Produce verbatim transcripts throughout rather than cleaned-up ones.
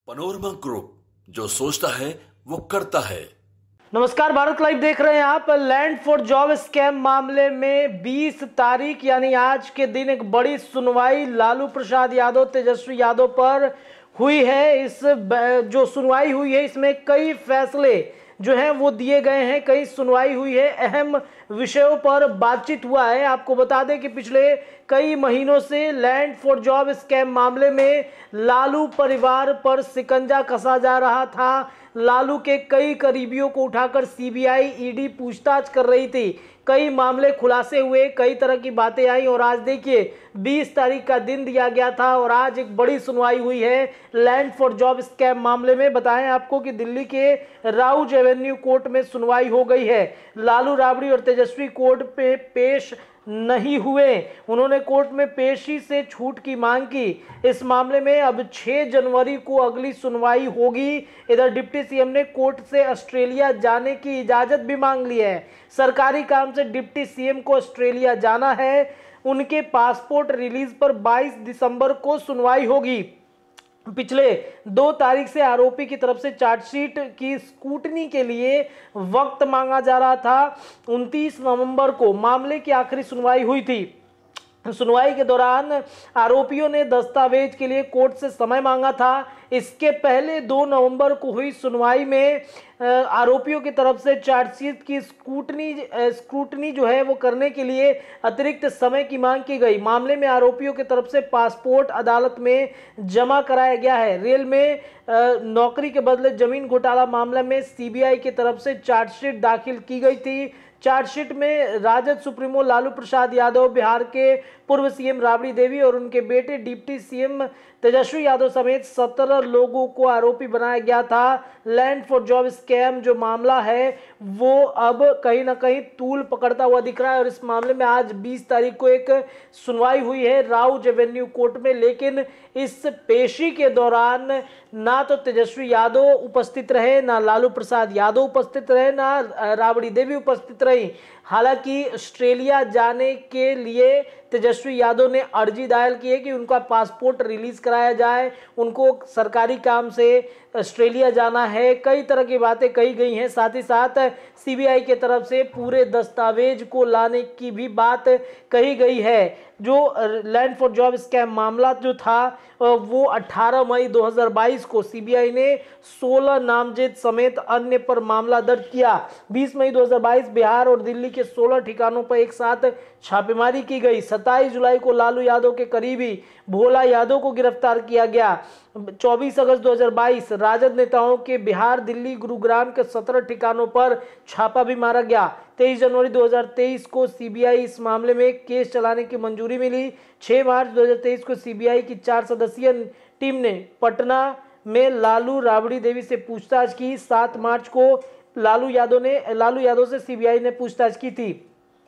Panorama group, जो सोचता है वो करता है। नमस्कार, भारत लाइव देख रहे हैं आप। लैंड फॉर जॉब स्कैम मामले में बीस तारीख यानी आज के दिन एक बड़ी सुनवाई लालू प्रसाद यादव, तेजस्वी यादव पर हुई है। इस जो सुनवाई हुई है इसमें कई फैसले जो हैं वो दिए गए हैं, कई सुनवाई हुई है, अहम विषयों पर बातचीत हुआ है। आपको बता दें कि पिछले कई महीनों से लैंड फॉर जॉब स्कैम मामले में लालू परिवार पर शिकंजा कसा जा रहा था। लालू के कई करीबियों को उठाकर सीबीआई, ईडी पूछताछ कर रही थी। कई मामले खुलासे हुए, कई तरह की बातें आई और आज देखिए बीस तारीख का दिन दिया गया था और आज एक बड़ी सुनवाई हुई है लैंड फॉर जॉब स्कैम मामले में। बताएं आपको कि दिल्ली के राउज एवेन्यू कोर्ट में सुनवाई हो गई है। लालू राबड़ी और तेजस्वी कोर्ट पे पेश नहीं हुए। उन्होंने कोर्ट में पेशी से छूट की मांग की। इस मामले में अब छह जनवरी को अगली सुनवाई होगी। इधर डिप्टी सीएम ने कोर्ट से ऑस्ट्रेलिया जाने की इजाजत भी मांग ली है। सरकारी काम से डिप्टी सीएम को ऑस्ट्रेलिया जाना है। उनके पासपोर्ट रिलीज पर बाईस दिसंबर को सुनवाई होगी। पिछले दो तारीख से आरोपी की तरफ से चार्जशीट की स्क्रूटनी के लिए वक्त मांगा जा रहा था। उनतीस नवंबर को मामले की आखिरी सुनवाई हुई थी। सुनवाई के दौरान आरोपियों ने दस्तावेज के लिए कोर्ट से समय मांगा था। इसके पहले दो नवंबर को हुई सुनवाई में आरोपियों की तरफ से चार्जशीट की स्क्रूटनी स्क्रूटनी जो है वो करने के लिए अतिरिक्त समय की मांग की गई। मामले में आरोपियों की तरफ से पासपोर्ट अदालत में जमा कराया गया है। रेल में नौकरी के बदले जमीन घोटाला मामले में सीबीआई की तरफ से चार्जशीट दाखिल की गई थी। चार्जशीट में राजद सुप्रीमो लालू प्रसाद यादव, बिहार के पूर्व सीएम राबड़ी देवी और उनके बेटे डिप्टी सीएम तेजस्वी यादव समेत सत्रह लोगों को आरोपी बनाया गया था। लैंड फॉर जॉब स्कैम जो मामला है वो अब कहीं ना कहीं तूल पकड़ता हुआ दिख रहा है और इस मामले में आज बीस तारीख को एक सुनवाई हुई है राउज एवेन्यू कोर्ट में। लेकिन इस पेशी के दौरान ना तो तेजस्वी यादव उपस्थित रहे, ना लालू प्रसाद यादव उपस्थित रहे, ना राबड़ी देवी उपस्थित रही। हालांकि ऑस्ट्रेलिया जाने के लिए तेजस्वी यादव ने अर्जी दायर की है कि उनका पासपोर्ट रिलीज कराया जाए, उनको सरकारी काम से ऑस्ट्रेलिया जाना है। कई तरह की बातें कही गई हैं। साथ ही साथ सीबीआई के तरफ से पूरे दस्तावेज को लाने की भी बात कही गई है। जो लैंड फॉर जॉब स्कैम मामला जो था वो अठारह मई दो हज़ार बाईस को सीबीआई ने सोलह नामजद समेत अन्य पर मामला दर्ज किया। बीस मई दो हज़ार बाईस बिहार और दिल्ली के सोलह ठिकानों पर एक साथ छापेमारी की गई। सत्ताईस जुलाई को लालू यादव के करीबी भोला यादव को गिरफ्तार किया गया। चौबीस अगस्त दो हज़ार बाईस राजद नेताओं के बिहार, दिल्ली, गुरुग्राम के सत्रह ठिकानों पर छापा भी मारा गया। तेईस जनवरी दो हज़ार तेईस को सीबीआई इस मामले में केस चलाने की मंजूरी मिली। छह मार्च दो हज़ार तेईस को सीबीआई की चार सदस्यीय टीम ने पटना में लालू राबड़ी देवी से पूछताछ की। सात मार्च को लालू यादव ने लालू यादव से सीबीआई ने पूछताछ की थी।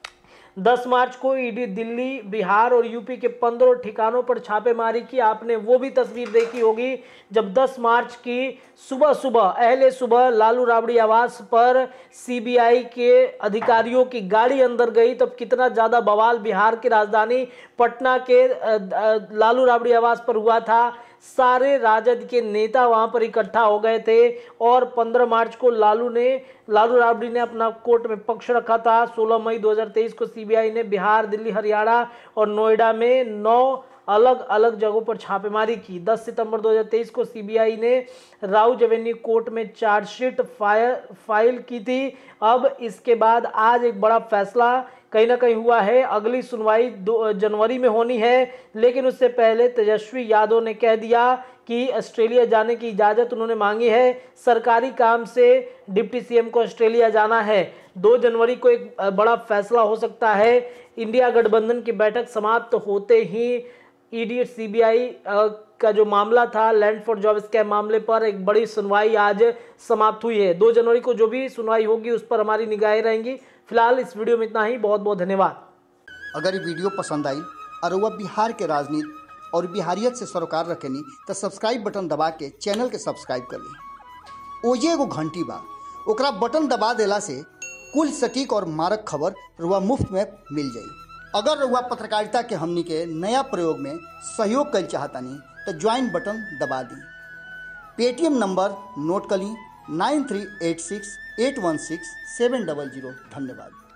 दस मार्च को ईडी दिल्ली, बिहार और यूपी के पंद्रह ठिकानों पर छापेमारी की। आपने वो भी तस्वीर देखी होगी जब दस मार्च की सुबह सुबह अहले सुबह लालू राबड़ी आवास पर सीबीआई के अधिकारियों की गाड़ी अंदर गई, तब कितना ज़्यादा बवाल बिहार की राजधानी पटना के लालू राबड़ी आवास पर हुआ था। सारे राजद के नेता वहां पर इकट्ठा हो गए थे और पंद्रह मार्च को लालू ने लालू राबड़ी ने अपना कोर्ट में पक्ष रखा था। सोलह मई दो हज़ार तेईस को सीबीआई ने बिहार, दिल्ली, हरियाणा और नोएडा में नौ अलग अलग जगहों पर छापेमारी की। दस सितंबर दो हज़ार तेईस को सीबीआई ने राउज एवेन्यू कोर्ट में चार्जशीट फाइल फाइल की थी। अब इसके बाद आज एक बड़ा फैसला कहीं ना कहीं हुआ है। अगली सुनवाई दो जनवरी में होनी है, लेकिन उससे पहले तेजस्वी यादव ने कह दिया कि ऑस्ट्रेलिया जाने की इजाज़त उन्होंने मांगी है। सरकारी काम से डिप्टी सीएम को ऑस्ट्रेलिया जाना है। दो जनवरी को एक बड़ा फैसला हो सकता है। इंडिया गठबंधन की बैठक समाप्त होते ही ईडी सीबीआई का जो मामला था लैंड फॉर जॉब स्कैम मामले पर एक बड़ी सुनवाई आज समाप्त हुई है। दो जनवरी को जो भी सुनवाई होगी उस पर हमारी निगाहें रहेंगी। फिलहाल इस वीडियो में इतना ही। बहुत बहुत धन्यवाद। अगर ये वीडियो पसंद आई और वह बिहार के राजनीति और बिहारियत से सरोकार रखेनी तो सब्सक्राइब बटन दबा के चैनल के सब्सक्राइब कर ली। ओजे एगो घंटी बा, ओकरा बटन दबा देला से कुल सटीक और मारक खबर रुआ मुफ्त में मिल जाई। अगर रुआ पत्रकारिता के हमनी के नया प्रयोग में सहयोग कर चाहतानी तो ज्वाइन बटन दबा दी। पेटीएम नंबर नोट कर ली nine three eight six eight one six seven double zero. धन्यवाद।